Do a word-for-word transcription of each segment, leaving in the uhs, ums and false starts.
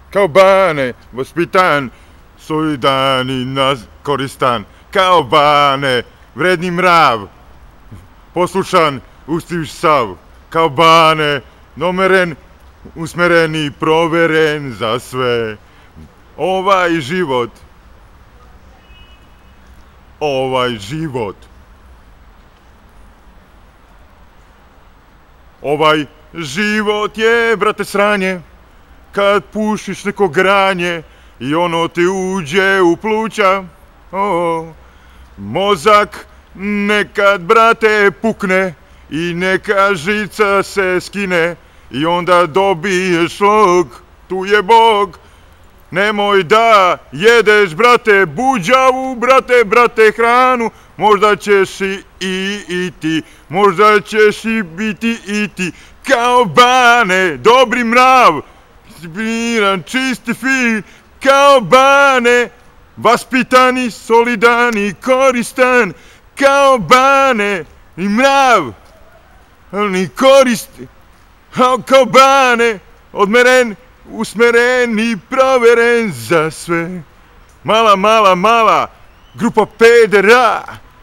Kao Bane, vaspitan, solidan i nas koristan. Kao Bane, vredni mrav, poslušan, ustiv sav. Kao Bane, nomeren, usmeren i proveren za sve. Ovaj život, ovaj život, ovaj život je, brate, sranje. Kad pušiš neko granje i ono ti uđe u pluća, oh, mozak nekad, brate, pukne i neka žica se skine i onda dobiješ log, tu je Bog. Nemoj da jedeš, brate, buđavu, brate, brate, hranu, možda ćeš i, i, i ti, možda ćeš i biti i ti. Kao Bane, dobri mrav, discipliniran, čisti, fin, kao Bane, vaspitani, solidani, koristan, kao Bane, i mrav, ni koristi, kao Bane, odmeren, usmeren i proveren za sve. Mala, mala, mala, grupa pedera,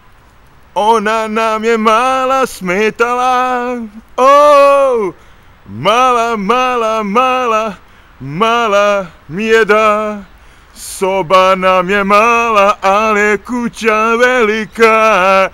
ona nam je mala smetala, oh, mala, mala, mala, mala mi je da, soba nam je mala, ali kuća velika.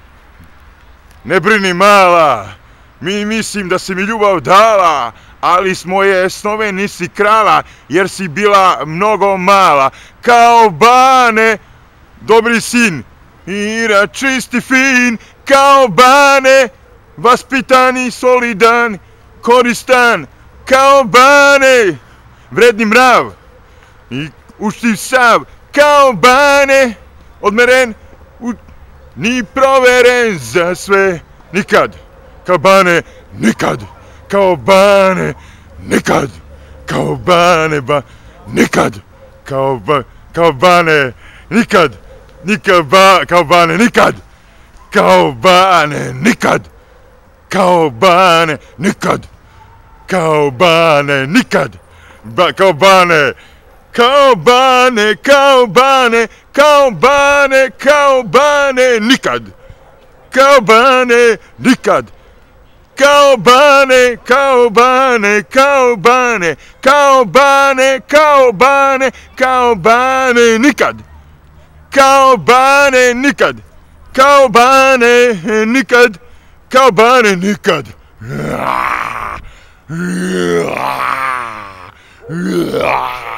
Ne brini, mala, mi mislim da si mi ljubav dala, ali s moje snove nisi krala, jer si bila mnogo mala. Kao Bane, dobri sin, ira, čisti, fin, kao Bane, vaspitani, solidan, koristan, kao Bane, vredni mrav i uštiv sav, kao Bane, odmeren, u, ni proveren za sve, nikad, kao Bane, nikad, kao Bane, nikad, kao Bane, ba, nikad, kao, ba, kao Bane, nikad, nikad, ba, kao Bane, nikad, kao Bane, nikad, kao Bane, nikad, kao Bane, nikad, ba, kao Bane, kao Bane, kao Bane, kao Bane, kao Bane, nikad, kao Bane, nikad, kao Bane, kao Bane, kao Bane, kao Bane, kao Bane, kao Bane, nikad, kao Bane, nikad, kao Bane, nikad, kao Bane, nikad. Yeah.